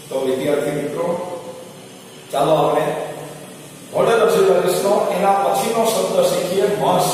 તો વિદ્યાર્થી મિત્રો, ચાલો આપણે મોડેલ ઓક્સિલરીસનો એના પછીનો શબ્દ શીખીએ, મસ્ટ.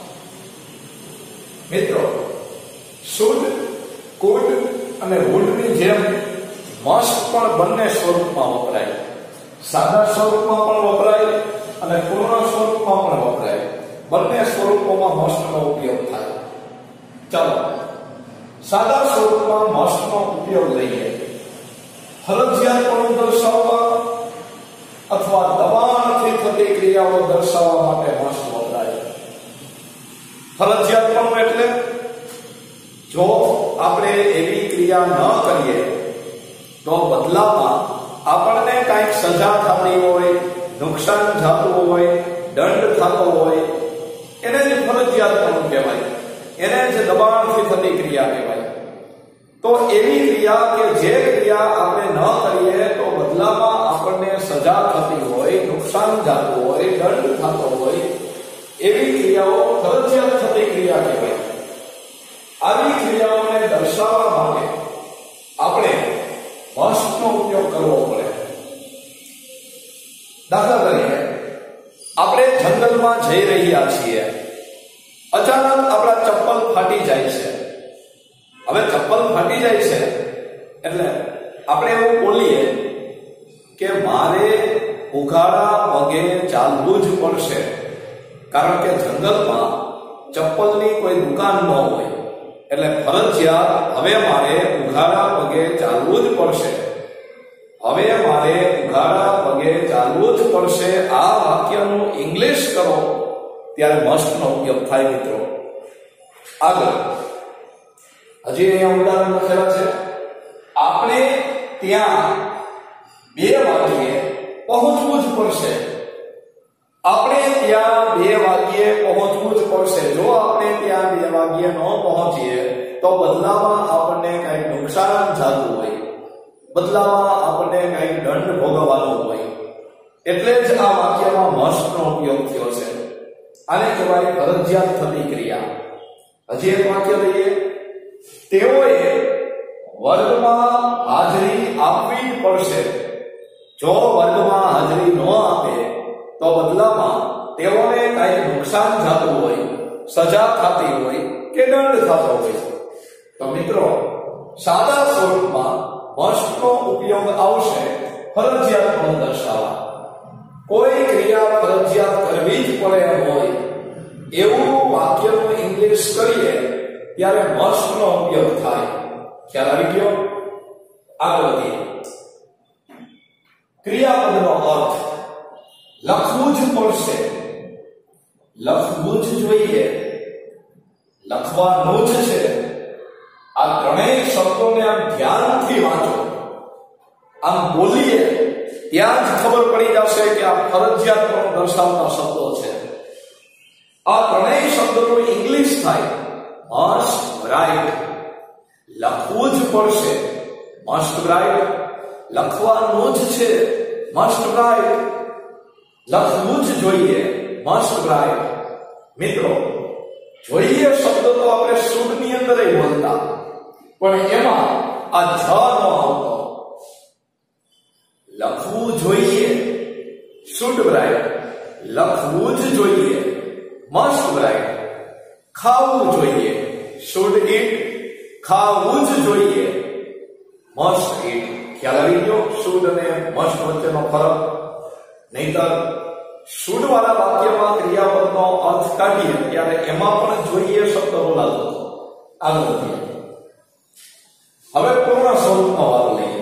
મિત્રો, શુડ, કુડ અને વુડની જેમ મસ્ટ પણ બંને સ્વરૂપમાં વપરાય. સાદા સ્વરૂપમાં પણ વપરાય અને પૂર્ણ સ્વરૂપમાં પણ વપરાય. બંને સ્વરૂપોમાં મસ્ટનો ઉપયોગ થાય. ચાલો સાદા સ્વરૂપમાં મસ્ટનો ઉપયોગ લઈએ. ફરજિયાતપણું દર્શાવવા અથવા દબાણથી થતી ક્રિયાઓ દર્શાવવા માટે મસ્ટ વપરાય. ફરજિયાતપણું એટલે જો આપણે એવી ક્રિયા ન કરીએ તો બદલામાં આપણને કંઈક સજા થતી હોય, નુકસાન થતું હોય, દંડ થતો હોય, એને જ ફરજિયાતપણું કહેવાય. એને જ દબાણથી થતી ક્રિયા કહેવાય. તો એવી ક્રિયા કે જે ક્રિયા આપણે ન કરીએ તો બદલામાં આપણને સજા થતી હોય, નુકસાન થતું હોય, દંડ થતો હોય, એવી ક્રિયાઓ ફરજિયાત થતી ક્રિયા કહેવાય. આવી ક્રિયાઓને દર્શાવવા માટે આપણે મસ્ટનો ઉપયોગ કરવો પડે. દાખલા તરીકે આપણે જંગલમાં જઈ રહ્યા છીએ, અચાનક આપણા ચપ્પલ ફાટી જાય છે. હવે ચપ્પલ ફાટી જાય છે એટલે આપણે એવું બોલીએ કે મારે ઉઘાડા પગે ચાલવું જ પડશે, કારણ કે જંગલમાં ચપ્પલની કોઈ દુકાન ન હોય. એટલે ફરજિયાત હવે મારે ઉઘાડા પગે ચાલવું જ પડશે. હવે મારે ઉઘાડા પગે ચાલવું જ પડશે. આ વાક્યનું ઇંગ્લિશ કરો ત્યારે મસ્ટનો ઉપયોગ થાય. મિત્રો, આગળ હજી અહીંયા ઉદાહરણ લખેલા છે. આપણે ત્યાં 2 વાગ્યે પહોંચવું જ પડશે. આપણે ત્યાં 2 વાગ્યે પહોંચવું જ પડશે. જો આપણે ત્યાં 2 વાગ્યે ન પહોંચીએ તો બદલામાં આપણને કંઈક નુકસાન થતું હોય, બદલામાં આપણને કંઈક દંડ ભોગવવાનો હોય. એટલે જ આ વાક્યમાં મસ્ટનો ઉપયોગ થયો છે. આને કહેવાય ફરજિયાત થતી ક્રિયા. હજી એક વાક્ય લઈએ. તેઓએ વર્ગમાં હાજરી આપવી જ પડશે. જો વર્ગમાં હાજરી ન આપે તો બદલામાં તેઓને કંઈક નુકસાન થતું હોય, સજા થતી હોય કે દંડ થતો હોય. તો મિત્રો, સાદા સ્વરૂપમાં મસ્ટનો ઉપયોગ આવશે ફરજિયાતપણું દર્શાવવા. કોઈ ક્રિયા ફરજિયાત કરવી જ પડે એમ હોય એવું વાક્યનું ઇંગ્લિશ કરીએ ત્યારે મસ્ટનો ઉપયોગ થાય. ખ્યાલ આવી ગયો? આગળ વધીએ. ક્રિયાપદનો અર્થ લખવું જ પડશે, લખવું જ જોઈએ, લખવાનું જ છે. આ ત્રણેય શબ્દોને આમ ધ્યાનથી વાંચો. આમ બોલીએ ત્યાં જ ખબર પડી જશે કે આ ફરજિયાતપણું દર્શાવતા શબ્દો છે. આ ત્રણેય શબ્દોનું ઇંગ્લિશ થાય મસ્ટ રાઇટ. લખવું જ પડશે, મસ્ટ રાઇટ. લખવાનું જ છે, મસ્ટ રાઇટ. લખવું જ જોઈએ, મસ્ટ રાઇટ. મિત્રો, જોઈએ શબ્દ તો આપણે શુડ ની અંદર બોલતા, પણ એમાં આ જ ન આવતો. લખવું જોઈએ, શુડ રાઇટ. લખવું જ જોઈએ, મસ્ટ રાઇટ. ખાવું જોઈએ, શુડ ઈટ. ખાવું જ જોઈએ, મસ્ટ ઈટ. ખ્યાલ આવી ગયો શુડ અને મસ્ટ વચ્ચેનો ફરક? નહીતર શુડ વાળા વાક્યમાં ક્રિયાપદનો અર્થ કાઢીએ ત્યારે એમાં પણ જોઈએ શબ્દ બોલાતો હતો. આગળ વધીએ. હવે પૂર્ણ સ્વરૂપનો વારો લઈએ.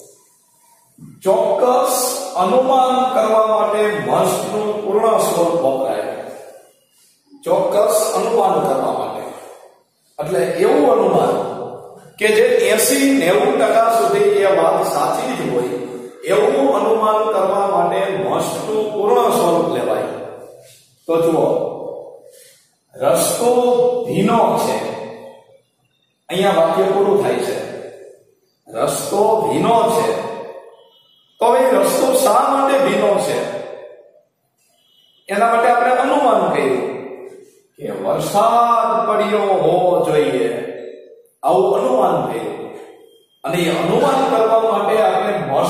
ચોક્કસ અનુમાન કરવા માટે મસ્ટનું પૂર્ણ સ્વરૂપ વપરાય. ચોક્કસ અનુમાન કરવા માટે એટલે એવું અનુમાન કે જે 80-90% સુધી એ વાત સાચી જ હોય એવું અનુમાન કરવા માટે મસ્ટનું પૂર્ણ સ્વરૂપ લેવાય. તો જુઓ, રસ્તો ભીનો છે. અહીંયા વાક્ય પૂરું થાય છે. રસ્તો ભીનો છે. તો એ રસ્તો શા માટે ભીનો છે? એના માટે આપણે અનુમાન કર્યું કે વરસાદ પડ્યો હોવો જોઈએ. આવું અનુમાન કર્યું અને એ અનુમાન કરવા માટે આપણે મસ્ટ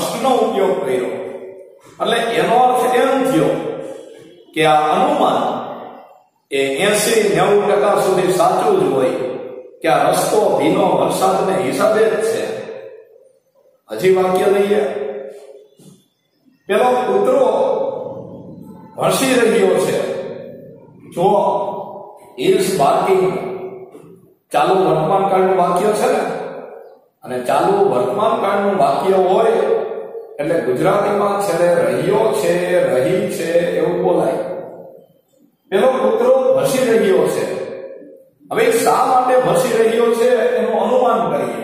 કે આ અનુમાન એ 80-90% સુધી સાચું જ હોય કે આ રસ્તો ભીનો વરસાદને હિસાબે જ છે. હજી વાક્ય લઈએ. પેલો કૂતરો ભસી રહ્યો છે. જો ઇઝ બાર્કિંગ ચાલુ વર્તમાન કાળનું વાક્ય છે ને, અને ચાલુ વર્તમાન કાળનું વાક્ય હોય એટલે ગુજરાતીમાં છેલ્લે રહ્યો છે, રહી છે એવું બોલાય. પેલો કૂતરો ભસી રહ્યો છે. હવે શા માટે ભસી રહ્યો છે એનું અનુમાન કરીએ.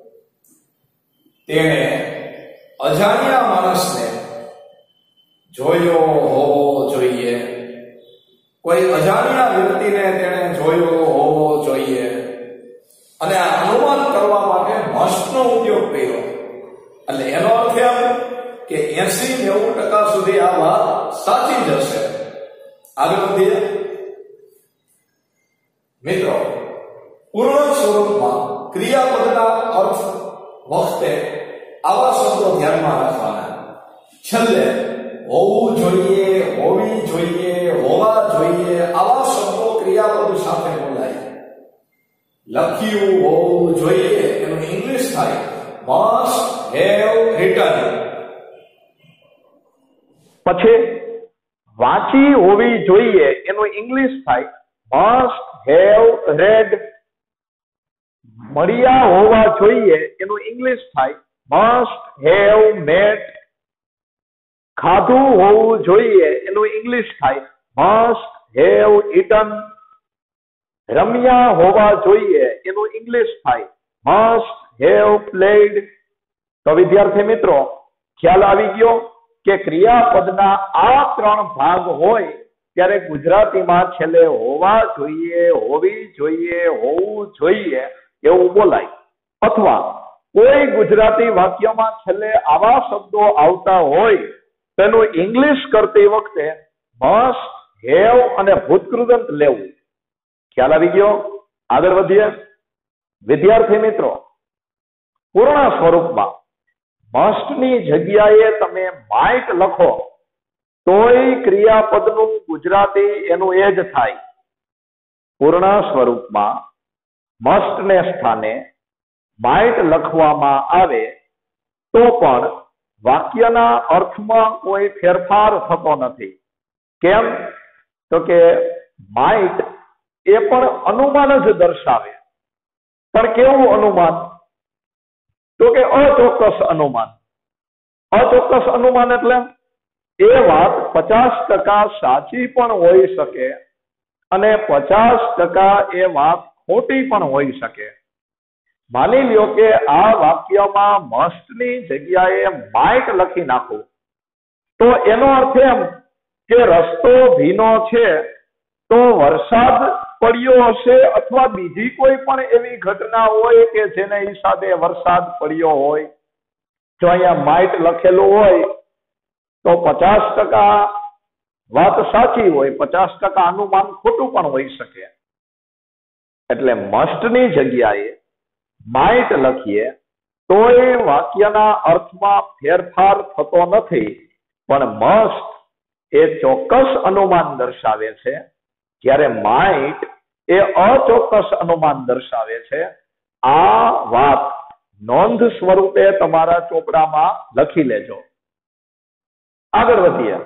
તેણે અજાણ્યા માણસને જોયો હોવો જોઈએ. કોઈ અજાણ્યા વ્યક્તિને તેણે જોયો હોવો જોઈએ અને આ અનુમાન કરવા માટે મસ્ટનો ઉપયોગ કર્યો. એટલે એનો અર્થ એમ કે 80-90% સુધી આ વાત સાચી જ હશે. આગળ વધીએ. મિત્રો, પૂર્ણ સ્વરૂપમાં ક્રિયાપદના અર્થ વખતે આવા શબ્દો ધ્યાનમાં રાખવાના. છેલ્લે હોવું જોઈએ, હોવી જોઈએ, હોવા જોઈએ આવા શબ્દો ક્રિયાપદ સાથે બોલાય. લખ્યું હોવું જોઈએ એનું ઇંગ્લિશ થાય must have written. પછી વાંચી હોવી જોઈએ એનું ઇંગ્લિશ થાય must have read. મળ્યા હોવા જોઈએ એનું ઇંગ્લિશ થાય must have met. ખાધું હોવું જોઈએ એનું ઇંગ્લિશ થાય must have eaten. રમ્યા હોવા જોઈએ એનું ઇંગ્લિશ થાય must have played. તો વિદ્યાર્થી મિત્રો, ખ્યાલ આવી ગયો કે ક્રિયાપદના આ 3 ભાગ હોય ત્યારે ગુજરાતીમાં છેલ્લે હોવા જોઈએ, હોવી જોઈએ, હોવું જોઈએ એવું બોલાય. અથવા કોઈ ગુજરાતી વાક્યમાં છેલ્લે આવા શબ્દો આવતા હોય તેનું ઇંગ્લિશ કરતી વખતે must have અને ભૂતકૃદંત લેવું. ખ્યાલ આવી ગયો? આગળ વધીએ. વિદ્યાર્થી મિત્રો, પૂર્ણ સ્વરૂપમાં must ની જગ્યાએ તમે might લખો તોય ક્રિયાપદનું ગુજરાતી એનું એ જ થાય. પૂર્ણ સ્વરૂપમાં must ને સ્થાને might લખવામાં આવે તો પણ વાક્યના અર્થમાં કોઈ ફેરફાર થતો નથી. કેમ? તો કે might એ પણ અનુમાન જ દર્શાવે. પણ કેવું અનુમાન? તો કે અચોક્કસ અનુમાન. અચોક્કસ અનુમાન એટલે એ વાત 50% સાચી પણ હોઈ શકે અને 50% એ વાત ખોટી પણ હોઈ શકે. માની લ્યો કે આ વાક્યમાં must ની જગ્યાએ might લખી નાખું તો એનો અર્થ એમ કે રસ્તો ભીનો છે તો વરસાદ પડ્યો હશે અથવા બીજી કોઈ પણ એવી ઘટના હોય કે જેને હિસાબે વરસાદ પડ્યો હોય. જો અહીંયા might લખેલું હોય તો 50% વાત સાચી હોય, 50% અનુમાન ખોટું પણ હોઈ શકે. એટલે must ની જગ્યાએ might લખીએ તો એ વાક્યના અર્થમાં ફેરફાર થતો નથી, પણ must એ ચોક્કસ અનુમાન દર્શાવે છે જ્યારે might એ અચોક્કસ અનુમાન દર્શાવે છે. આ વાત નોંધ સ્વરૂપે તમારા ચોપડામાં લખી લેજો. આગળ વધીએ.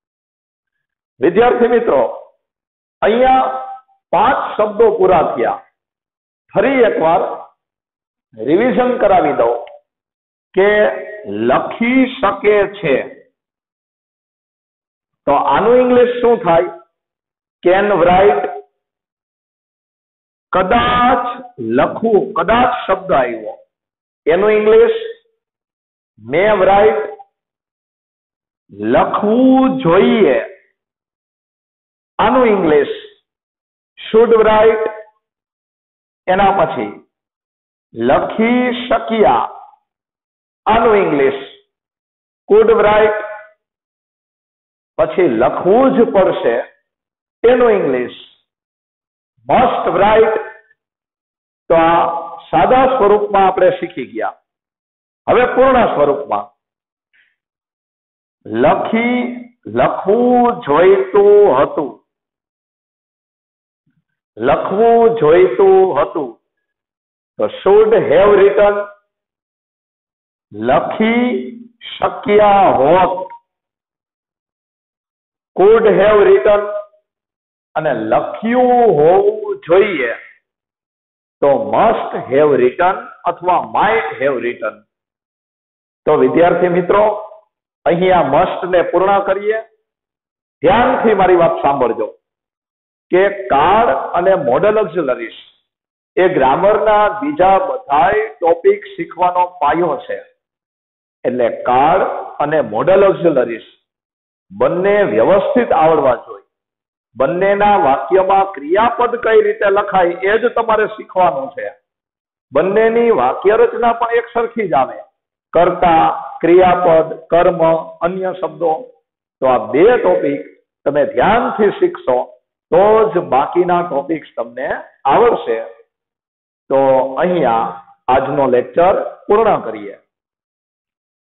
વિદ્યાર્થી મિત્રો, અહીંયા 5 શબ્દો પૂરા થયા. ફરી એકવાર રિવિઝન કરાવી દઉં કે લખી શકે છે તો આનું ઇંગ્લિશ શું થાય? Can write. કદાચ લખવું, કદાચ શબ્દ આવ્યો એનું ઇંગ્લિશ મે રાઇટ. લખવું જોઈએ આનું ઇંગ્લિશ શુડ રાઇટ. એના પછી લખી શક્યા આનું ઇંગ્લિશ કુડ રાઇટ. પછી લખવું જ પડશે એનું ઇંગ્લિશ મસ્ટ રાઇટ. તો આ સાદા સ્વરૂપમાં આપણે શીખી ગયા. હવે પૂર્ણ સ્વરૂપમાં લખી લખવું જોઈતું હતું. લખવું જોઈતું હતું. તો should have written. લખી શક્યા હોત. could have written. અને લખ્યું હોવું જોઈએ તો must have written અથવા might have written. તો વિદ્યાર્થી મિત્રો, અહીંયા must ને પૂર્ણ કરીએ. ધ્યાનથી મારી વાત સાંભળજો કે કાર્ડ અને મોડલ ઓક્ઝિલરીઝ એ ગ્રામરના બીજા બધાય ટોપિક શીખવાનો પાયો છે. એટલે કાર્ડ અને મોડલ ઓક્ઝિલરીઝ બંને વ્યવસ્થિત આવડવા જોઈએ. બંનેના વાક્યમાં ક્રિયાપદ કઈ રીતે લખાય એ જ તમારે શીખવાનું છે. બંનેની વાક્ય રચના પણ એક સરખી જ આવે. કર્તા, ક્રિયાપદ, કર્મ, અન્ય શબ્દો. તો આ બે ટોપિક તમે ધ્યાનથી શીખશો તો જ બાકીના ટોપિક્સ તમને આવડશે. તો અહીંયા આજનો લેક્ચર પૂર્ણ કરીએ.